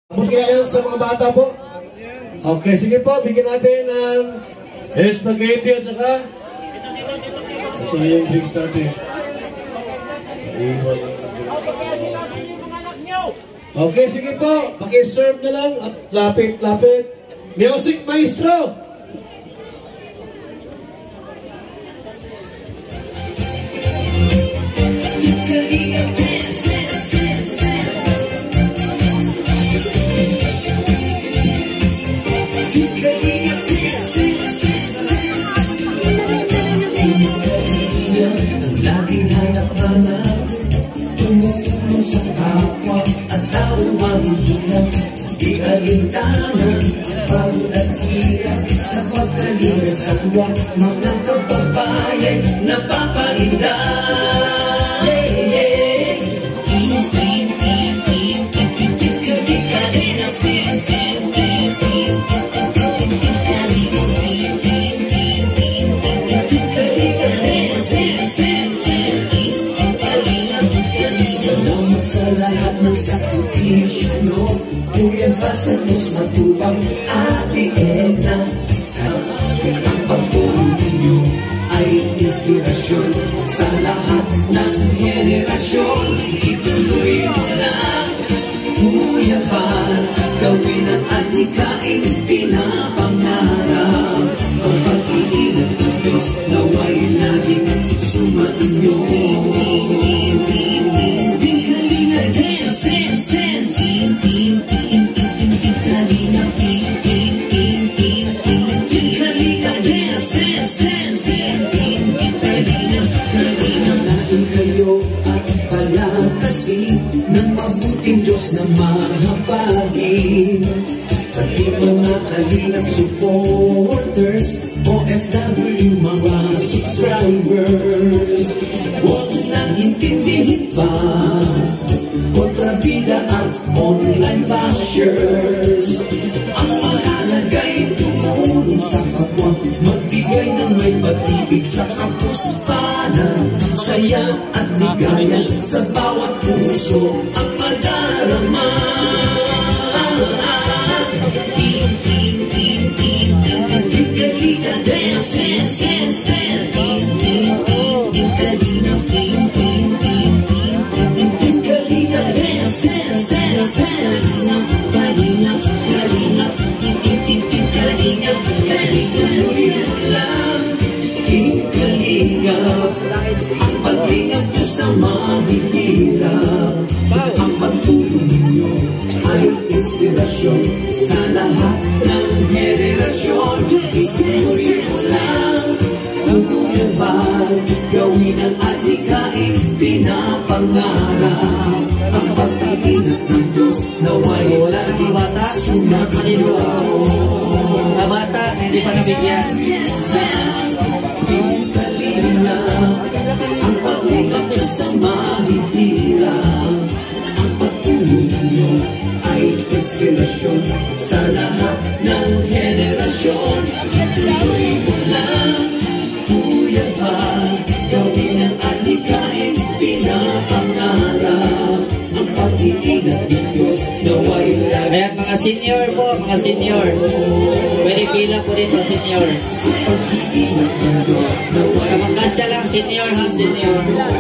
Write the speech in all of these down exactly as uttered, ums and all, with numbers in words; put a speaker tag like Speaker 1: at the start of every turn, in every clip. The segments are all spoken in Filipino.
Speaker 1: Abot kayo sa mga bata po. Okay, sige po, bigyan natin ng spaghetti at saka sige yung drinks natin. Okay, sige po, paki-serve na lang at lapit-lapit. Music maestro!
Speaker 2: Laging hanap-hanap, tumutulong sa kapwa at tawang hirap. Di alintanan, pagod at hirap sa pagkaligasawa. Mga kababayan napapainda. Sa lahat ng sakripisyo, no? Kuya Basanos, matupang Ate Edna. Ang pagpulong ninyo ay inspirasyon sa lahat ng henerasyon. Ituloy mo na, Kuya Bal, gawin ang adhikain pinapangarap. Ang pag-iingat ng Diyos naway laging sumainyo. Dance, dance, dance. Kalinga, dance, dance, dance. Kalinga, kalinga natin kayo at palakasin ng mabuting Diyos na mahabagin. Pati mga kalingap supporters, O F W mga subscribers, huwag nang intindihin pa kontrabida at online bashers. Ang mahalaga'y tumulong sa kapwa, magbigay ng may pag-ibig sa kapuspana. Saya at ligaya sa bawat puso ang madarama. Kalinga, dance, dance, dance, dance. Kalinga, ang paglingap ko sa mahihirap. Ang pagtulong ninyo ay inspirasyon sa lahat ng henerasyon. Ituloy mo lang, Kuya Bal, gawin ang adhikain pinapangarap. Ang pag-iingat ng Diyos naway lagi sumainyo.
Speaker 3: Mga bata, hindi pa nabigyan.
Speaker 2: Ang pag-ingat sa mahihirap. Ang pagtulong ninyo ay inspirasyon sa lahat ng henerasyon. Ituloy mo lang, Kuya Bal, gawin ang adhikain pinapangarap. Ang pag-iingat ng Diyos naway lagi.
Speaker 3: Ayan, mga senior po, mga senior. Pwede pila po dito, senior. Sa magkasya lang, senior ha, senior.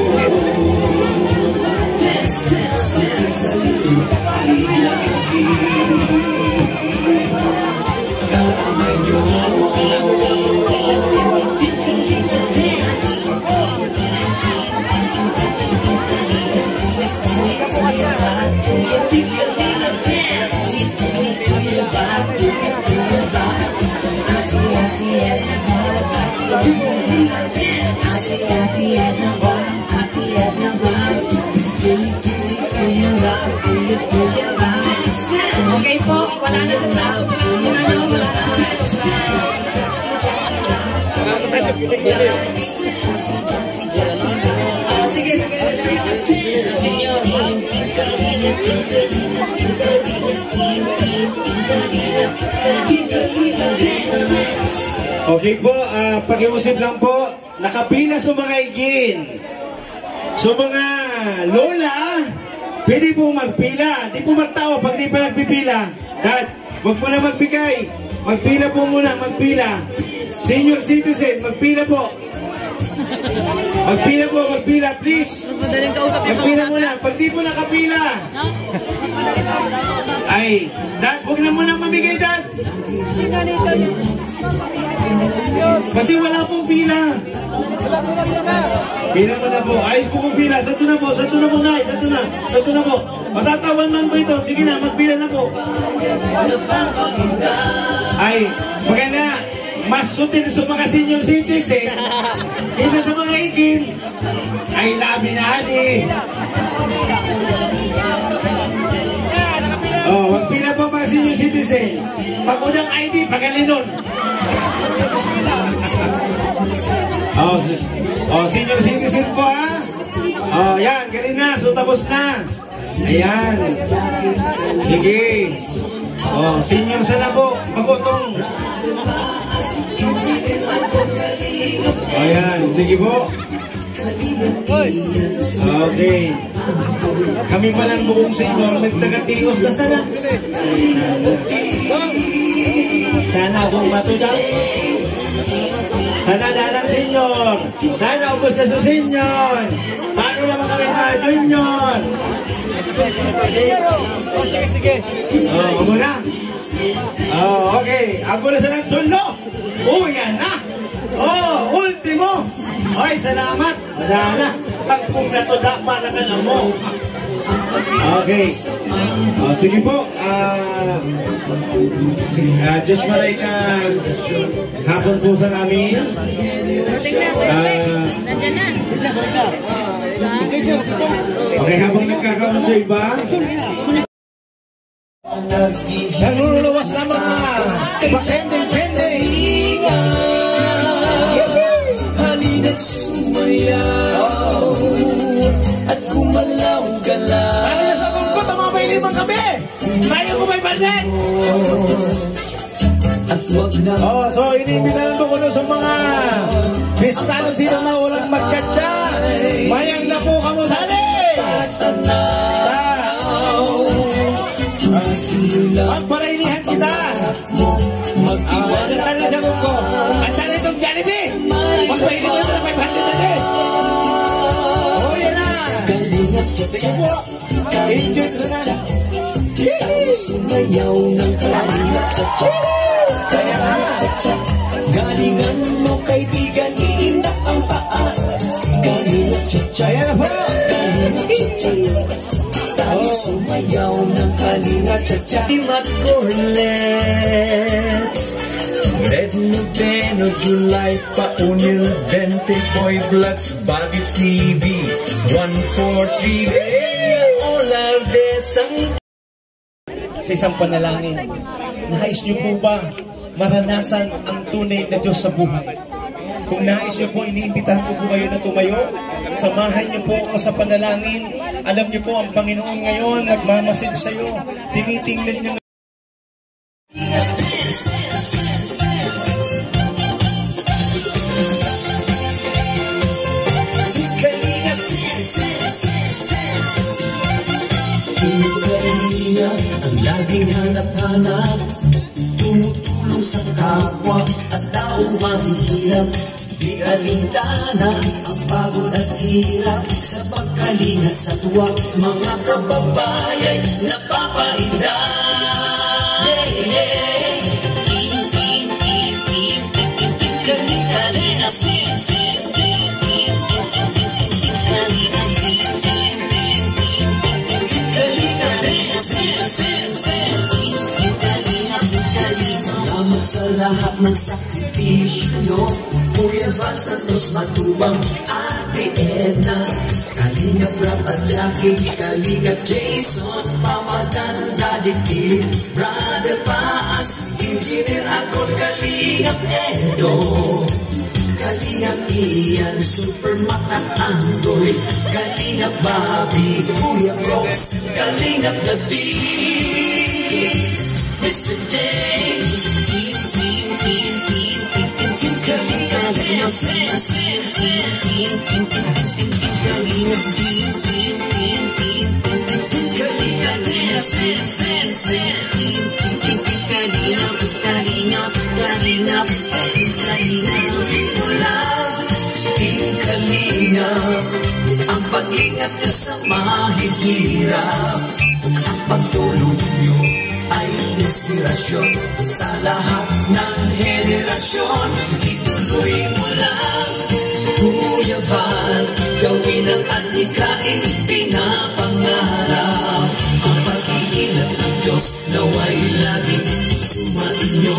Speaker 4: Okay po, wala na pong naso po lang muna, no? Wala na pong naso sa... Oh, sige, sige, sa senyor.
Speaker 1: Okay po, uh, pag-iusip lang po, nakapila sa mga igin. So mga lola,
Speaker 5: pwede po magpila. Di po magtao pag di pa nagpipila. Dad, huwag po na magbigay. Magpila po muna, magpila. Senior citizen, magpila po. Magpila po, magpila, please.
Speaker 4: Mas madaling kausap yung
Speaker 5: Magpila muna. Pag di po nakapila, ay, Dad, huwag na muna mamigay, Dad. Kasi wala pong pila. Pila mo na po. Ayos po kong pila. Santo na po, santo na po, Nay. Santo na, santo na po. Matatawan man po ito. Sige na, magpila na po. Ay, maganda. Mas sutil sa mga senior citizen kaysa sa mga ikin. Ay, labi na, Ali. Oh, magpila po mga senior citizen. Pag-unang I D, pagalinon. Oh, oh, senior citizen po, ha? Oh, yan, galing na. So, tapos na. Ayan. Sige. Oh, senior sana po. Magutong. Ayan, sige po. Okay. Kami pa lang buong senior, nagtaga-tios na sana. Sana kung matudaw. Sana dalang senior. Sana ubos na sa senior. Paano naman kami mga junior?
Speaker 4: Sige, sige.
Speaker 5: Oh, ako na. Oh, okay. Ako na sa nagtulo. Oh, yan na. Oh, ultimo. Ay, salamat. Wala na. Pagpong na to da, para ka na mo. Okay. Oh, sige po. Ah, uh, Diyos maray na hapon po sa amin. Ah,
Speaker 4: Nandiyan na.
Speaker 5: okay, habang nagkakaroon sa iba, nagululawas na mga pakending-pending.
Speaker 2: Halina't sumayaw at gumalaw-galaw.
Speaker 5: Sana na sa kungkot ang mga may limang kami. Sayang ko may bandit.
Speaker 2: At wag na
Speaker 5: Oh, so iniimbitahan ko kuno sa mga bistano sino na ulang magtsatsa. Mayang na po kamo sali. Magparainihan kita. Ah, uh, sa ko. At sana itong Jollibee. Magpahinit ko sa five hundred natin. Oh, yan na. Sige po. Enjoy ito sana.
Speaker 2: sumayaw ng kalinga.
Speaker 5: Kaya na.
Speaker 2: Galingan mo kaibigan, iindak ang paa. Galinga cha-cha.
Speaker 5: Kaya na po.
Speaker 2: Galinga cha-cha. Tayo sumayaw ng kalinga cha-cha. Imat Corlets. Red Noveno, July, Paunil, Vente, Boy Bloods, Bobby T V, one four three, all of this.
Speaker 5: Sa isang panalangin, nais niyo po ba maranasan ang tunay na Diyos sa buhay? Kung nais niyo po, iniimbitahan ko po kayo na tumayo. Samahan niyo po ako sa panalangin. Alam niyo po, ang Panginoon ngayon nagmamasid sa iyo. Tinitingnan niyo.
Speaker 2: Ang laging hanap-hanap, tumutulong sa kapwa at tao mahihirap. Di alintana ang pagod at hirap sa pagkalinga sa tuwa. Mga kababayan napapainda. Hey, hey. Team, team, team, team, team, team, team, kalinga, kalinga, team, team, team, team, team, team, team, team, kalinga, team, team, team, team, team, team, kalinga, kalinga, team, team, team, kalinga, kalinga. Salamat sa lahat ng sakripisyo. Kuya Val Santos Matubang, Ate Edna, Kalinga Brad at Jackie, Kalinga Jason, Pamadan, Daddy P, Brother Paas, Engineer Akon, Kalinga Edo, Kalinga Ian, Supermac at Andoy, Kalinga Bobby, Kuya Rox, Kalinga Gabi, Mister J, Team, Team, Team, Team, Team, Team, Team, Kalinga, Kalinga, Sin, Sin, Sin, Team, Team, Team, Team, Team, Kalinga, Team, Team, Team, Team, Team, Team, dance, dance, dance. Kalingap, kalingap, kalingap, kalingap. Ito lang, Team Kalingap. Ang pag-ingat nyo sa mahihirap. Ang pagtulong nyo ay inspirasyon sa lahat ng henerasyon. Ituloy mo lang, Kuya Val, gawin ang adhikain pinapangarap. Ang pag-iingat ng Diyos naway laging sumainyo.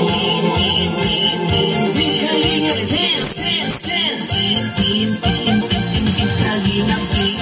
Speaker 2: Kalingap, dance, dance, dance. Kalingap,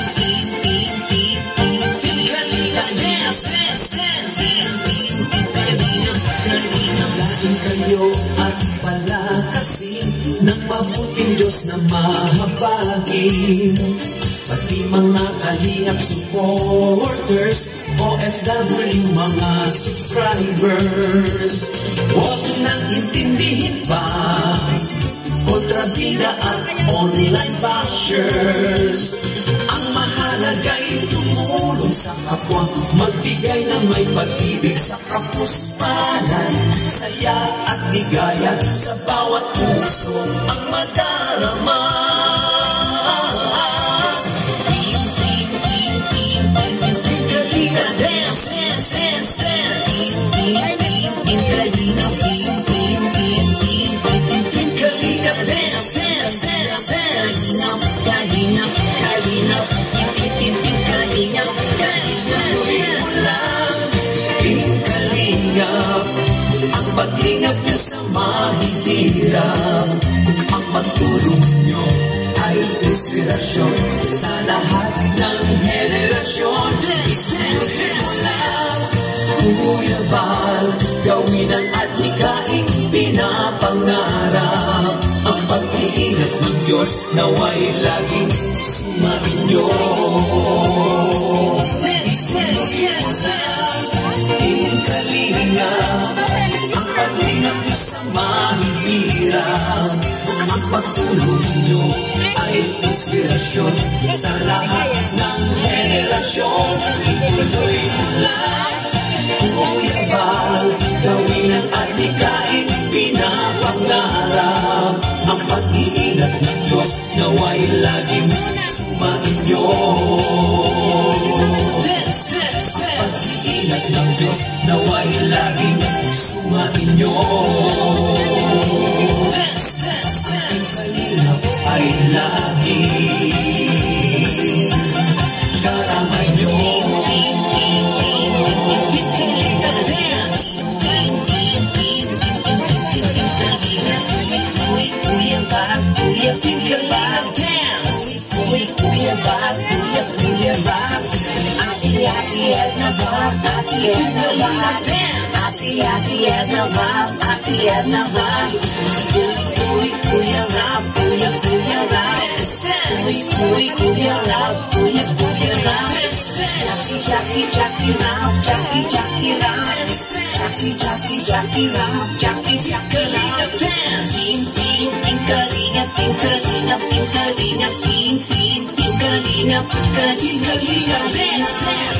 Speaker 2: Kalingap, dance, dance, dance. Kalingap, Kalingap, laging kayo at palakasin ng mabuting Diyos na mahabagin. Pati mga Kalingap supporters, O F W mga subscribers, huwag nang intindihin pa kontrabida at online bashers. Ang mahalaga'y tumulong sa kapwa, magbigay ng may pag-ibig sa kapuspanan, saya at ligaya sa bawat puso ang madarama. Ang pag-ingat nyo sa mahihirap, ang pagtulong nyo ay inspirasyon sa lahat ng henerasyon. Ituloy mo lang, Kuya Val, gawin ang adhikaing pinapangarap. Ang pag-iingat ng Diyos naway laging sumainyo. Ang pag-ingat nyo sa mahihirap, ang pagtulong nyo ay inspirasyon sa lahat ng henerasyon. Ituloy mo lang, Kuya Val, gawin ang adhikaing pinapangarap. Ang pag-iingat ng Diyos naway laging sumainyo. Pag-iingat ng Diyos naway laging sumainyo. Ang Kalingap ay laging karamay nyo. Kuya Val, Kuya Kuya Val, dance. Kuya Val, Kuya Kuya Val. Ati-ati Edna Val, Ati Edna Val, Ati-ati Edna Val, Ati Edna Val. Uy, Kuya Val, Kuya Kuya Val, Uy, uy, Kuya Val, Kuya Kuya Val. Jackie, Jackie, Jackie Val, Jackie, Jackie Val, Jackie, Jackie, Jackie Val, Jackie, Jackie Val. Team, team, team Kalingap, team Kalingap, team Kalingap, team, team, team Kalingap, Kalingap, Kalingap, dance, dance.